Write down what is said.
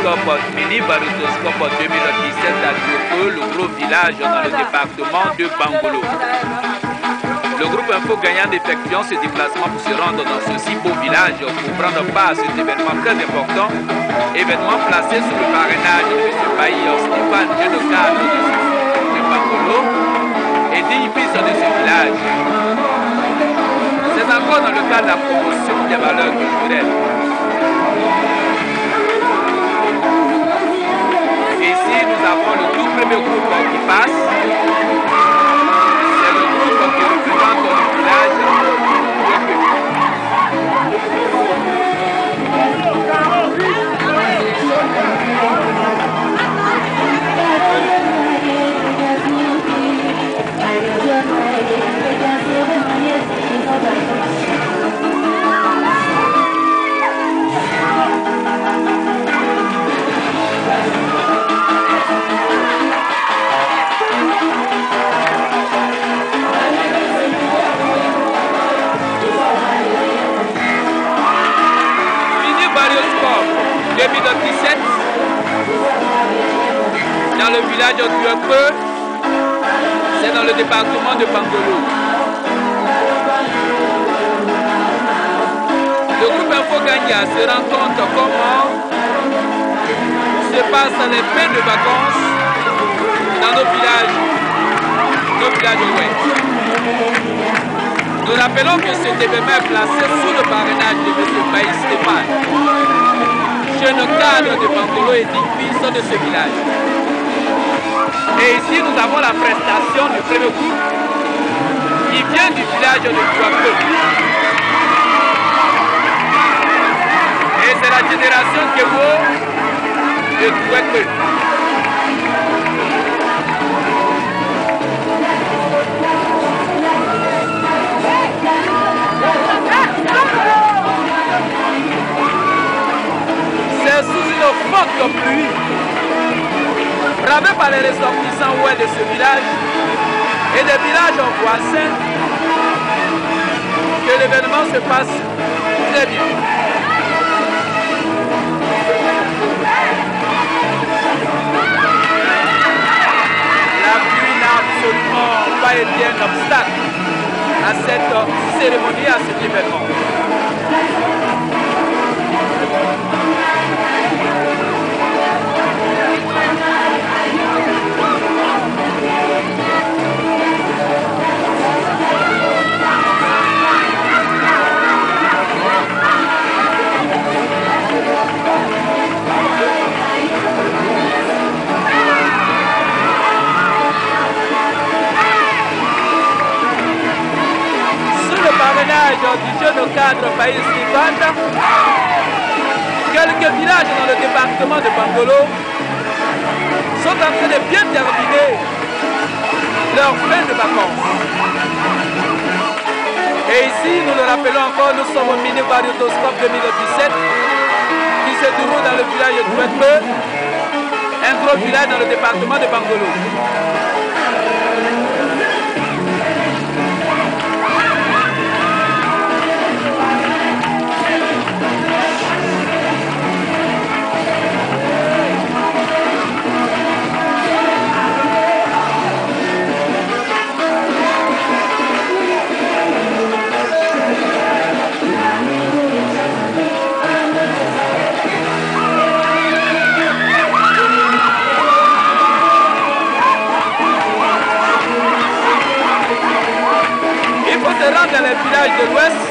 variotoscope, mini variotoscope 2017 à Djoko, le gros village dans le département de Bangolo. Le groupe Info gagnant d'effectuant ce déplacement pour se rendre dans ce si beau village pour prendre part à cet événement très important, événement placé sous le parrainage de M. Bailly Stéphane, jeune cadre de Bangolo et digne fils de ce village. C'est encore dans le cadre de la promotion des valeurs culturelles. Ici, nous avons le tout premier groupe qui passe. C'est le groupe qui représente le village. Dans le village de Djoko, c'est dans le département de Bangolo. Le groupe Info Gagna se rend compte comment se passent les fins de vacances dans nos villages ouest. Nous rappelons que cet événement est placé sous le parrainage de M. Bailly Stéphane, jeune cadre de Bangolo et digne-fils de ce village. Et ici, nous avons la prestation du premier groupe qui vient du village de Djoko. Et c'est la génération Kewo de Djoko. C'est sous une forte pluie, bravé par les ressortissants ouest de ce village et des villages voisins, que l'événement se passe très bien. La pluie n'a absolument pas été un obstacle à cette cérémonie, à cet événement. Du jeune cadre Bailly Stéphane, quelques villages dans le département de Bangolo sont en train de bien terminer leur fin de vacances. Et ici, nous le rappelons encore, nous sommes au mini variotoscope 2017 qui se déroule dans le village de Djoko, un gros village dans le département de Bangolo. Dans les villages de l'Ouest